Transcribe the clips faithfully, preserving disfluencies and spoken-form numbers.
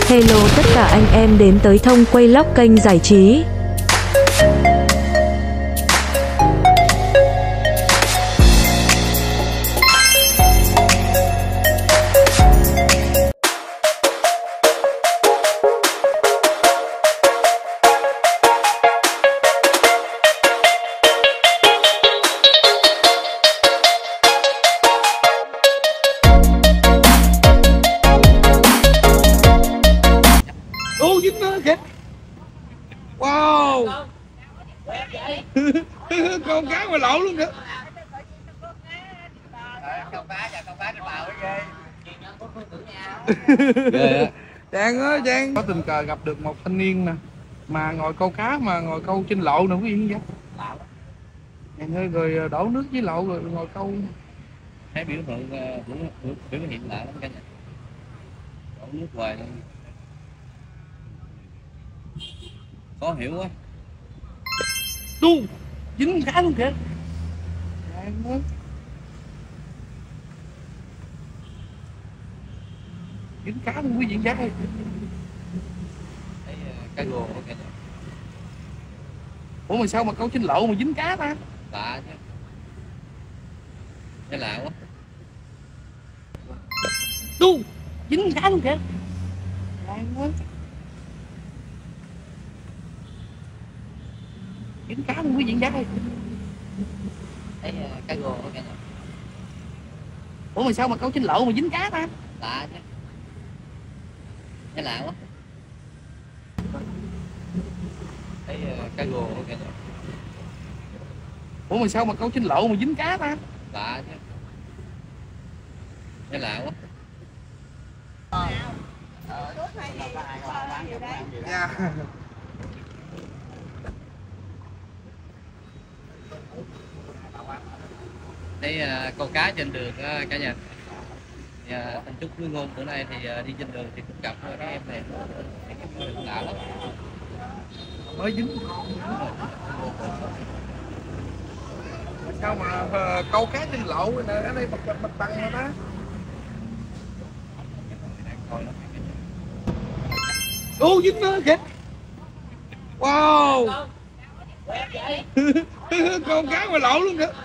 Hello tất cả anh em đến tới Thông Quay Lóc kênh giải trí. Ô dính nó kìa. Wow. Con cá ngoài lỗ luôn kìa. Con cá và con cá trên bào cái ghê. Trang ơi Trang, có tình cờ gặp được một thanh niên nè mà ngồi câu cá mà ngồi câu trên lỗ nữa quý vị vậy. Trang ơi, rồi đổ nước với lỗ rồi ngồi câu. thấy biểu tượng biểu, biểu, biểu hiện lại lắm cả nhà, đổ nước hoài luôn, khó hiểu quá. Đu dính cá luôn kìa. Trang ơi, dính cá luôn quý vị giác ơi. Thấy cá rô cả nhà. Ủa mà sao mà câu trên lỗ mà dính cá ta? Lạ chứ, cái lạ quá. Đu dính cá luôn kìa. Trang ơi, dính cá luôn quý vị giác ơi. Thấy cá rô cả nhà. Ủa mà sao mà câu trên lỗ mà dính cá ta? Lạ chứ, cái lạ quá. Thấy cá rô cả nhà. Ủa mà sao mà câu trên lỗ mà dính cá ta? Lạ chứ, cái lạ quá. Dạ. Thấy uh, câu cá trên đường uh, cả nhà. uh, Thanh Trúc với Ngôn bữa nay thì uh, đi trên đường thì cũng gặp uh, cái em này, cái em lạ lắm, Mới dính. Sao mà uh, câu cá trên lộ nè, ở đây bật bật bật tăng rồi đó. Ô dính nó kìa. Wow. Con cá ngoài lỗ luôn kìa.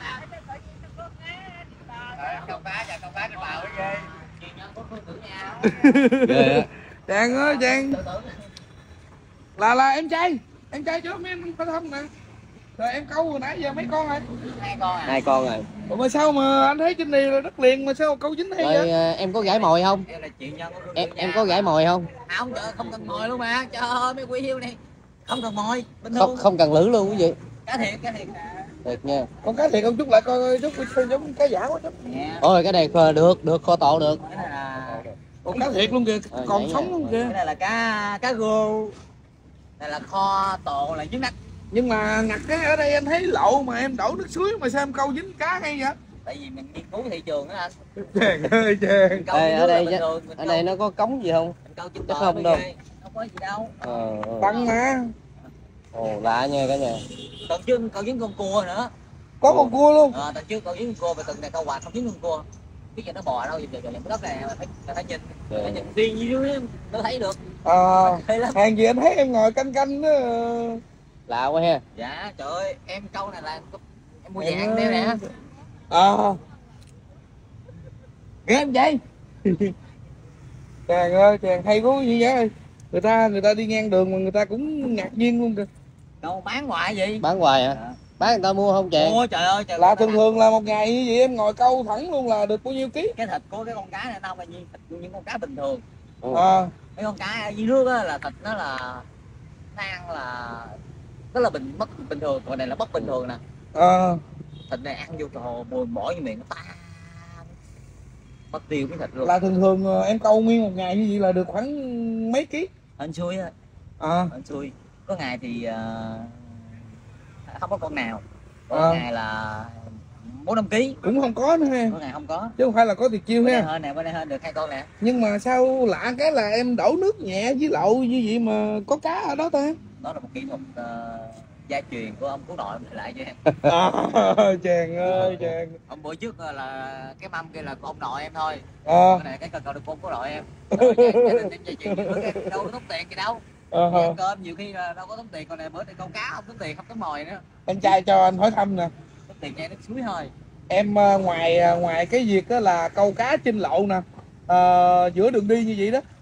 Con cá và con cá trên bào cái ghê. Trang ơi Trang, là là em trai em trai trước mấy anh phải không nè. Rồi em câu hồi nãy giờ mấy con rồi? hai con à. Hai con rồi. Ủa mà sao mà anh thấy trên này là đất liền mà sao câu dính hay Rồi vậy? à, em có gãi mồi không? Em em có gãi mồi không? Không, trời, không cần mồi luôn mà. Trời ơi mấy quý hiêu này không cần mồi, bình Không thường. không cần lưỡi luôn quý vị. Cá thiệt, cá thiệt. Thiệt nha. Con cá thiệt không chút lại coi chút không giống cá giả quá chút. Nè. Ôi cái này được, được kho tộ được. Cái này là Con cá thiệt luôn kìa, Ờ, còn vậy sống nha. luôn kìa. cái này là cá cá rô. Này là kho tộ là trứng nách. Nhưng mà ngặt cái ở đây anh thấy lậu mà em đổ nước suối mà sao em câu dính cá hay vậy? Tại vì mình nghiên cứu thị trường đó anh. Chàng ơi chàng. Mình câu Đây, trên ở nước đây là bình chứ- thường, mình Ở câu- đây nó có cống gì không? mình câu trên Chắc bờ không thôi đâu. ghê. Không có gì đâu. Ờ, ờ. Băng mà. Ồ lạ nha cả nhà. Tuần trước câu dính con cua nữa. Có con cua luôn. Ờ, tuần trước câu dính con cua và tuần này câu hoài không dính con cua. Biết giờ nó bò đâu, giờ giờ cái đất này mà phải phải nhìn, phải nhìn riêng dưới nó thấy được. Ờ, Hay lắm. hàng gì anh thấy em ngồi canh canh đó. Lạ quá ha. Dạ trời ơi, em câu này là em mua vàng đeo nè. Ờ. Ghê em vậy? Chàng ơi chàng hay quá như vậy. Người ta người ta đi ngang đường mà người ta cũng ngạc nhiên luôn kìa. Đâu bán hoài gì? Bán hoài hả? Dạ. Bán người ta mua không chàng? Ôi trời ơi trời. Là thường thường là một ngày như vậy em ngồi câu thẳng luôn là được bao nhiêu ký? Cái thịt của cái con cá này nó không phải như thịt của những con cá bình thường. Ờ. Mấy con cá ở dưới nước á là thịt nó là nó ăn là rất là bình bất bình thường, còn này là bất bình thường nè. Ờ. Thịt này ăn vô trời bùi bỏ như miệng nó tan mất tiêu cái thịt luôn. Là thường thường ờ, em câu nguyên một ngày như vậy là được khoảng mấy ký? Hên xui á. Ờ. Hên xui. Có ngày thì uh, không có con nào, có Ờ. ngày là bốn năm ký, Cũng không có nữa ha. có ngày không có. Chứ không phải là có tuyệt chiêu Bên đây ha. hơn nè, bên đây hơn được hai con nè. Nhưng mà sao lạ cái là em đổ nước nhẹ với lậu như vậy mà có cá ở đó ta? Đó là một kỹ thuật uh, gia truyền của ông cố nội để lại cho em. À, chàng ơi chàng. Ông bữa trước là cái mâm kia là của ông nội em thôi. À. Cái này cái cần cầu được của nội em. Rồi gia đình em gia truyền nhiều em đâu có tốn tiền gì đâu. À. Ăn cơm nhiều khi là đâu có tốn tiền, còn này bữa thì câu cá không tốn tiền, không tốn mồi nữa. Anh trai cho anh hỏi thăm nè. Tốn tiền ngay nước suối thôi. Em ngoài ngoài cái việc đó là câu cá trên lậu nè, à, giữa đường đi như vậy đó,